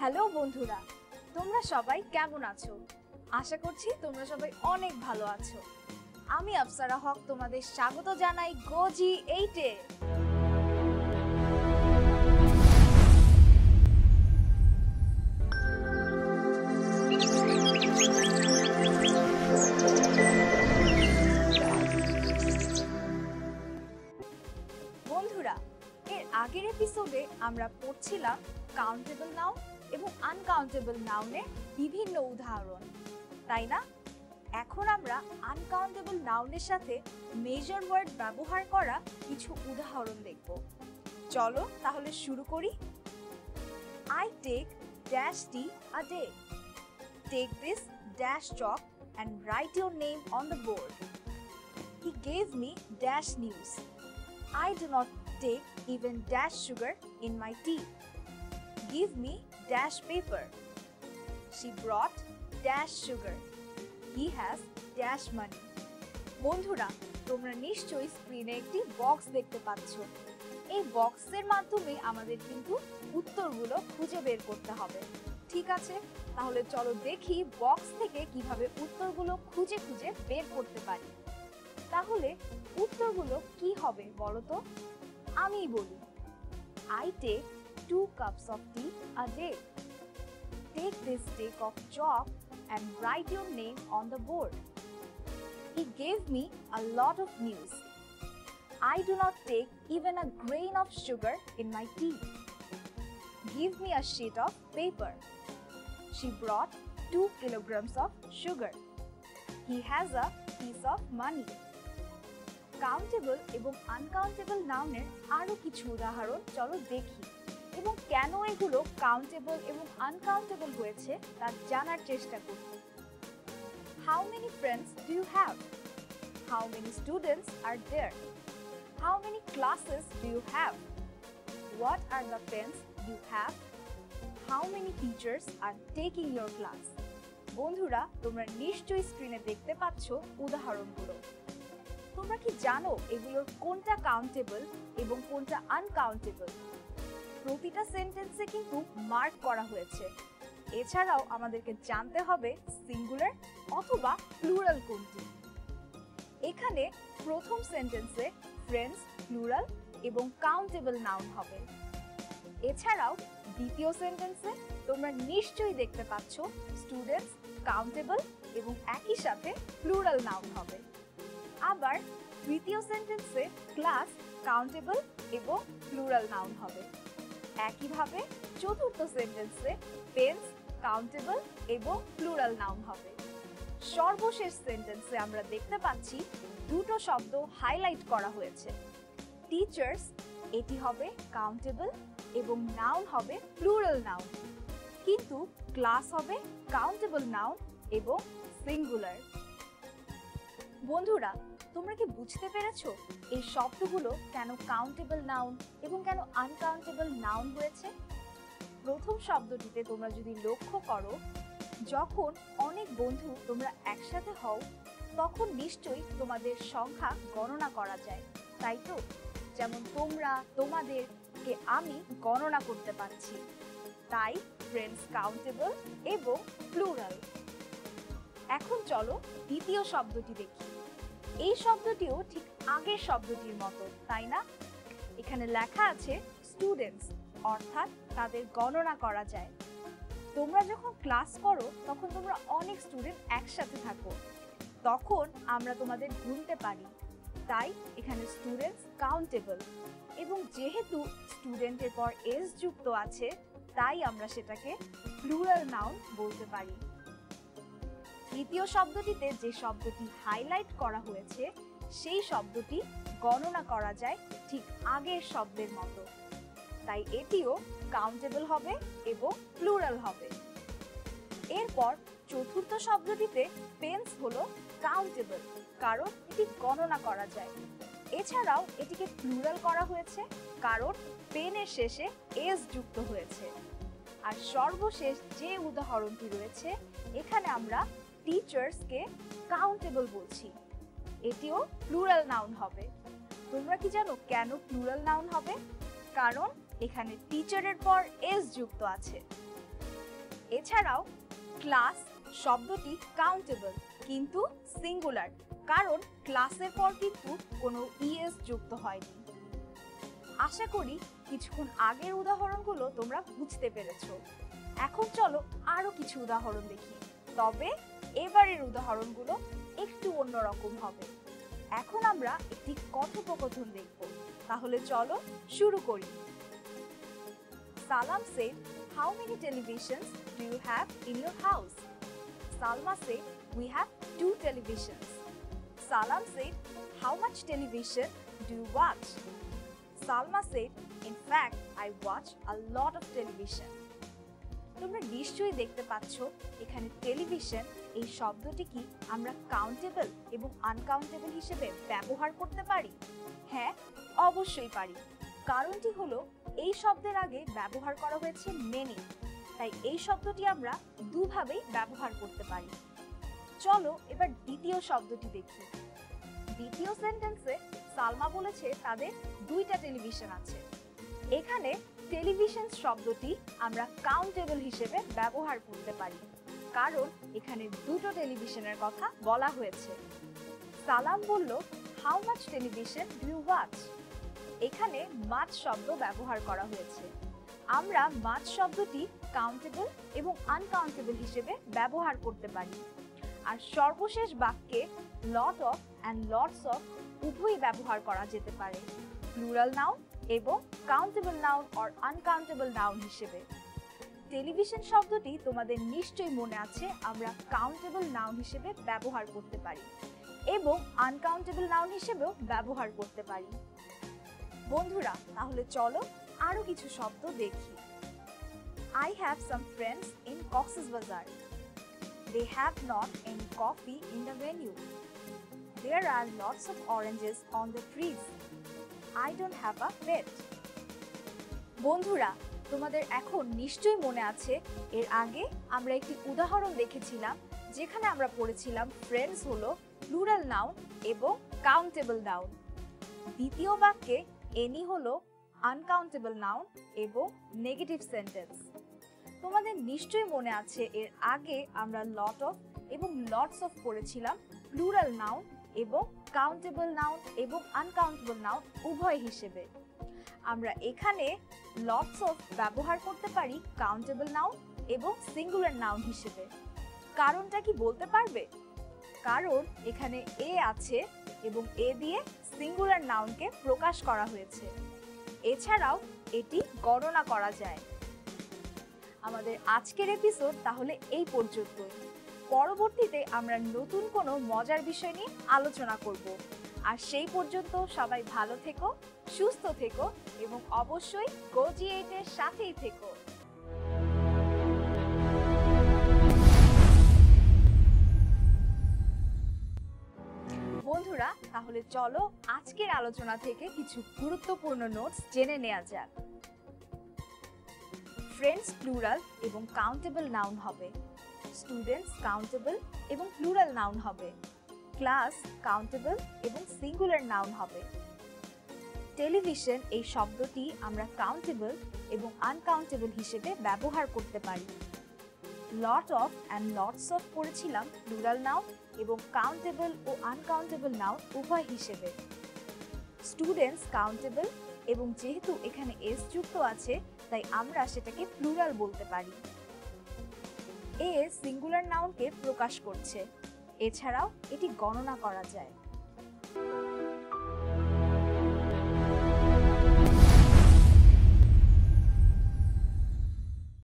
Hello বন্ধুরা, তোমরা সবাই কেমন আছো? আশা করছি তোমরা সবাই অনেক ভালো আছো। আমি আফসারা হক তোমাদের স্বাগত জানাই গোজি 8-এ। বন্ধুরা, এর আগের এপিসোডে আমরা পড়ছিলাম কাউন্টেবল নাউন এবং আনকাউন্টেবল নাউনের বিভিন্ন উদাহরণ, তাই না? এখন আমরা আনকাউন্টেবল নাউনের সাথে মেজর ওয়ার্ড ব্যবহার করা কিছু উদাহরণ দেখব। চলো তাহলে শুরু করি। I take dash tea a day. Take this dash chalk and write your name on the board. He gave me dash news. I do not take even dash sugar in my tea. Give me dash paper. She brought dash sugar. He has dash money. বন্ধুরা, তোমরা নিশ্চয়ই স্ক্রিনে একটি box দেখতে পাচ্ছ। এই বক্সের মাধ্যমে আমাদের কিন্তু উত্তরগুলো খুঁজে বের করতে হবে। ঠিক আছে, তাহলে চলো দেখি বক্স থেকে কিভাবে উত্তরগুলো খুঁজে খুঁজে বের করতে পারি। তাহলে উত্তরগুলো কি হবে বলো তো? আমিই বলি। I take 2 cups of tea a day. Take this stick of chalk and write your name on the board. He gave me a lot of news. I do not take even a grain of sugar in my tea. Give me a sheet of paper. She brought 2 kilograms of sugar. He has a piece of money. Countable এবং uncountable নাউনের আরো কিছু উদাহরণ চলো দেখি এবং কেন এগুলো কাউন্টেবল এবং আনকাউন্টেবল হয়েছে তা জানার চেষ্টা করি। How many friends do you have? How many students are there? How many classes do you have? What are the pens you have? How many teachers are taking your class? বন্ধুরা, তোমরা নিশ্চয়ই স্ক্রিনে দেখতে পাচ্ছ উদাহরণগুলো। তোমরা কি জানো এগুলোর কোনটা কাউন্টেবল এবং কোনটা আনকাউন্টেবল? প্রতিটা সেন্টেন্সে কিন্তু মার্ক করা হয়েছে। এছাড়াও আমাদেরকে জানতে হবে সিঙ্গুলার অথবা প্লুরাল কোনটি। এখানে প্রথম সেন্টেন্সে ফ্রেন্ডস প্লুরাল এবং কাউন্টেবল নাউন হবে। এছাড়াও দ্বিতীয় সেন্টেন্সে তোমরা নিশ্চয়ই দেখতে পাচ্ছ স্টুডেন্টস কাউন্টেবল এবং একই সাথে প্লুরাল নাউন হবে। আবার তৃতীয় সেন্টেন্সে ক্লাস কাউন্টেবল এবং প্লুরাল নাউন হবে। একইভাবে চতুর্থ সেন্টেন্সে পেন্স কাউন্টেবল এবং প্লুরাল নাউন হবে। সর্বশেষ সেন্টেন্সে আমরা দেখতে পাচ্ছি দুটো শব্দ হাইলাইট করা হয়েছে। টিচার্স এটি হবে কাউন্টেবল এবং নাউন হবে প্লুরাল নাউন, কিন্তু ক্লাস হবে কাউন্টেবল নাউন এবং সিঙ্গুলার। বন্ধুরা, তোমরা কি বুঝতে পেরেছো এই শব্দগুলো কেন কাউন্টেবল নাউন এবং কেন আনকাউন্টেবল নাউন হয়েছে? প্রথম শব্দটিতে তোমরা যদি লক্ষ্য করো, যখন অনেক বন্ধু তোমরা একসাথে হও তখন নিশ্চয়ই তোমাদের সংখ্যা গণনা করা যায়, তাই তো? যেমন তোমরা, তোমাদেরকে আমি গণনা করতে পারছি। তাই ফ্রেন্ডস কাউন্টেবল এবং প্লুরাল। এখন চলো দ্বিতীয় শব্দটি দেখি। এই শব্দটিও ঠিক আগের শব্দটির মতো, তাই না? এখানে লেখা আছে স্টুডেন্টস, অর্থাৎ তাদের গণনা করা যায়। তোমরা যখন ক্লাস করো তখন তোমরা অনেক স্টুডেন্ট একসাথে থাকো, তখন আমরা তোমাদের গুনতে পারি। তাই এখানে স্টুডেন্টস কাউন্টেবল, এবং যেহেতু স্টুডেন্টের পর এস যুক্ত আছে তাই আমরা সেটাকে প্লুরাল নাউন বলতে পারি। তৃতীয় শব্দটিতে যে শব্দটি হাইলাইট করা হয়েছে সেই শব্দটি গণনা করা যায় ঠিক আগের শব্দের মতো, তাই এটিও কাউন্টেবল হবে এবং প্লুরাল হবে। এরপর চতুর্থ শব্দটিতে পেন্স হলো কাউন্টেবল, কারণ এটি গণনা করা যায়। এছাড়াও এটিকে প্লুরাল করা হয়েছে কারণ পেনের শেষে এস যুক্ত হয়েছে। আর সর্বশেষ যে উদাহরণটি রয়েছে, এখানে আমরা টিচার্সকে কাউন্টেবল বলছি, এটিও প্লুরাল নাউন হবে। তোমরা কি জানো কেন প্লুরাল নাউন হবে? কারণ এখানে টিচারের পর এস যুক্ত আছে। এছাড়াও ক্লাস শব্দটি কাউন্টেবল কিন্তু সিঙ্গুলার, কারণ ক্লাসের পর কিন্তু কোনো ইএস যুক্ত হয়নি। আশা করি কিছুক্ষণ আগের উদাহরণগুলো তোমরা বুঝতে পেরেছো। এখন চলো আরো কিছু উদাহরণ দেখি, তবে এবারের উদাহরণগুলো একটু অন্যরকম হবে। এখন আমরা একটি কথোপকথন দেখব, তাহলে চলো শুরু করি। Salam said, "How many televisions do you have in your house?" Salma said, "We have 2 televisions." Salam said, "How much television do you watch?" Salma said, "In fact, I watch a lot of television." তোমরা নিশ্চয়ই দেখতে পাচ্ছ এখানে television এই শব্দটি কি আমরা countable এবং আনকাউন্টেবল হিসেবে ব্যবহার করতে পারি? হ্যাঁ, অবশ্যই পারি। কারণটি হলো এই শব্দের আগে ব্যবহার করা হয়েছে মেনি, তাই এই শব্দটি আমরা দুভাবেই ব্যবহার করতে পারি। চলো এবার দ্বিতীয় শব্দটি দেখি। দ্বিতীয় সেন্টেন্সে সালমা বলেছে তাদের 2টা টেলিভিশন আছে। এখানে টেলিভিশন শব্দটি আমরা কাউন্টেবল হিসেবে ব্যবহার করতে পারি, কারণ এখানে 2টো টেলিভিশনের কথা বলা হয়েছে। সালাম বলল, "How much television do you watch?" এখানে মাচ শব্দ ব্যবহার করা হয়েছে। আমরা মাচ শব্দটি কাউন্টেবল এবং আনকাউন্টেবল হিসেবে ব্যবহার করতে পারি। আর সর্বশেষ বাক্যে lot of and lots of উভয়ই ব্যবহার করা যেতে পারে, প্লুরাল নাউন এবং countable noun or uncountable noun হিসেবে। টেলিভিশন শব্দটি তোমাদের নিশ্চয়ই মনে আছে আমরা কাউন্টেবল নাউন হিসেবে ব্যবহার করতে পারি এবং আনকাউন্টেবল নাউন হিসেবেও ব্যবহার করতে পারি। বন্ধুরা, তাহলে চলো আরো কিছু শব্দ দেখি। I have some friends in Cox's Bazar. They have not any coffee in the venue. There are lots of oranges on the trees. I don't have a pet. বন্ধুরা, তোমাদের এখন নিশ্চয়ই মনে আছে এর আগে আমরা একটি উদাহরণ দেখেছিলাম যেখানে আমরা পড়েছিলাম ফ্রেন্ডস হলো প্লুরাল নাউন এবং কাউন্টেবল নাউন। দ্বিতীয় বাক্যে এনি হলো আনকাউন্টেবল নাউন এবং নেগেটিভ সেন্টেন্স। তোমাদের নিশ্চয়ই মনে আছে এর আগে আমরা লট অফ এবং লটস অফ পড়েছিলাম প্লুরাল নাউন এবং কাউন্টেবল নাউন এবং আনকাউন্টেবল নাউন উভয় হিসেবে। আমরা এখানে লটস অফ ব্যবহার করতে পারি কাউন্টেবল নাউন এবং সিঙ্গুলার নাউন হিসেবে। কারণটা কি বলতে পারবে? কারণ এখানে এ আছে এবং এ দিয়ে সিঙ্গুলার নাউনকে প্রকাশ করা হয়েছে। এছাড়াও এটি গণনা করা যায়। আমাদের আজকের এপিসোড তাহলে এই পর্যন্তই। পরবর্তীতে আমরা নতুন কোনো মজার বিষয় নিয়ে আলোচনা করব। আর সেই পর্যন্ত সবাই ভালো থেকো, সুস্থ থেকো এবং অবশ্যই GoG8 এর সাথেই থেকো। বন্ধুরা, তাহলে চলো আজকের আলোচনা থেকে কিছু গুরুত্বপূর্ণ নোটস জেনে নেওয়া যাক। ফ্রেন্ডস প্লুরাল এবং কাউন্টেবল নাউন হবে। স্টুডেন্টস কাউন্টেবল এবং প্লুরাল নাউন হবে। ক্লাস কাউন্টেবল এবং সিঙ্গুলার নাউন হবে। টেলিভিশন এই শব্দটি আমরা কাউন্টেবল এবং আনকাউন্টেবল হিসেবে ব্যবহার করতে পারি। Lot of and lots of পড়েছিলাম প্লুরাল নাউন এবং কাউন্টেবল ও আনকাউন্টেবল নাউন উভয় হিসেবে। স্টুডেন্টস কাউন্টেবল এবং যেহেতু এখানে এস যুক্ত আছে তাই আমরা সেটাকে প্লুরাল বলতে পারি। এ সিঙ্গুলার নাউনকে প্রকাশ করছে। এছাড়াও এটি গণনা করা যায়।